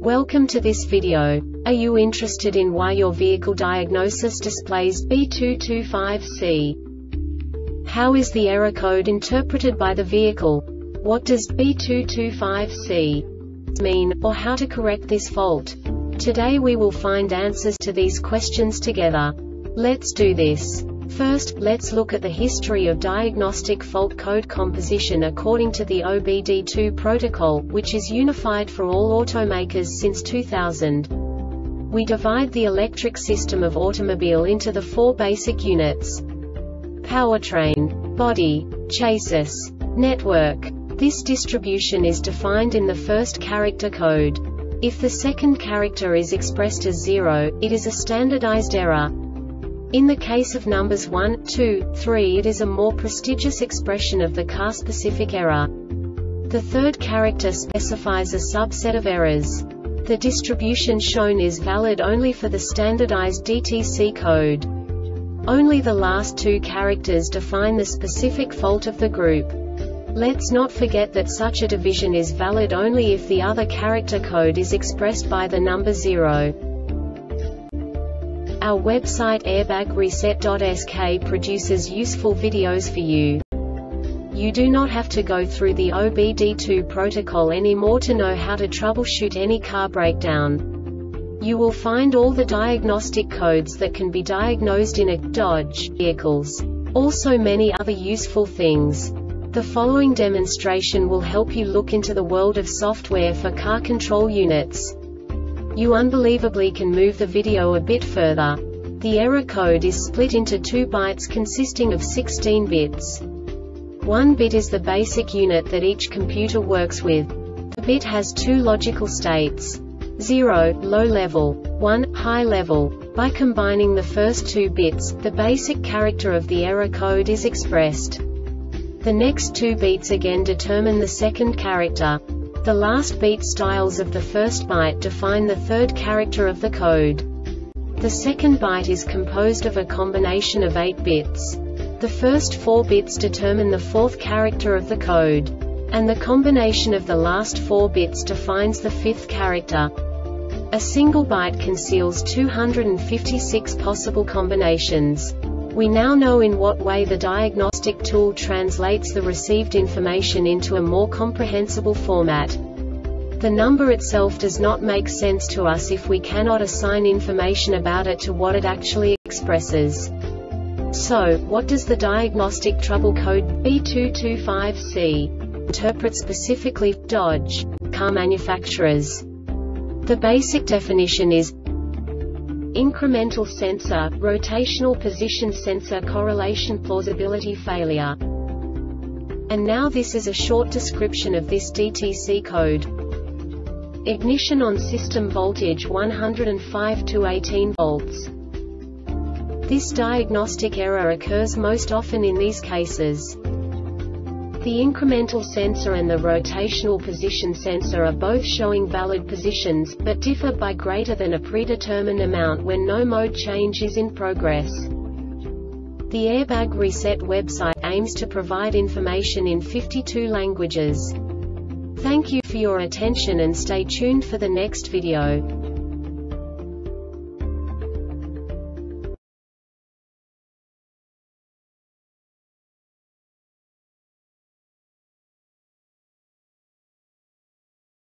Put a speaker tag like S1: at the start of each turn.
S1: Welcome to this video. Are you interested in why your vehicle diagnosis displays B225C? How is the error code interpreted by the vehicle? What does B225C mean, or how to correct this fault? Today we will find answers to these questions together. Let's do this. First, let's look at the history of diagnostic fault code composition according to the OBD2 protocol, which is unified for all automakers since 2000. We divide the electric system of automobile into the four basic units: powertrain, body, chassis, network. This distribution is defined in the first character code. If the second character is expressed as 0, it is a standardized error. In the case of numbers 1, 2, 3, it is a more prestigious expression of the car-specific error. The third character specifies a subset of errors. The distribution shown is valid only for the standardized DTC code. Only the last two characters define the specific fault of the group. Let's not forget that such a division is valid only if the other character code is expressed by the number 0. Our website airbagreset.sk produces useful videos for you. You do not have to go through the OBD2 protocol anymore to know how to troubleshoot any car breakdown. You will find all the diagnostic codes that can be diagnosed in a Dodge vehicles. Also many other useful things. The following demonstration will help you look into the world of software for car control units. You unbelievably can move the video a bit further. The error code is split into 2 bytes consisting of 16 bits. 1 bit is the basic unit that each computer works with. The bit has 2 logical states: 0, low level, 1, high level. By combining the first 2 bits, the basic character of the error code is expressed. The next 2 beats again determine the second character. The last beat styles of the first byte define the third character of the code. The second byte is composed of a combination of 8 bits. The first 4 bits determine the fourth character of the code. And the combination of the last 4 bits defines the fifth character. A single byte conceals 256 possible combinations. We now know in what way the diagnostic tool translates the received information into a more comprehensible format. The number itself does not make sense to us if we cannot assign information about it to what it actually expresses. So, what does the diagnostic trouble code B225C interpret specifically for Dodge car manufacturers? The basic definition is incremental sensor, rotational position sensor correlation plausibility failure. And now this is a short description of this DTC code. Ignition on system voltage 105 to 18 volts. This diagnostic error occurs most often in these cases. The incremental sensor and the rotational position sensor are both showing valid positions, but differ by greater than a predetermined amount when no mode change is in progress. The Airbag Reset website aims to provide information in 52 languages. Thank you for your attention and stay tuned for the next video.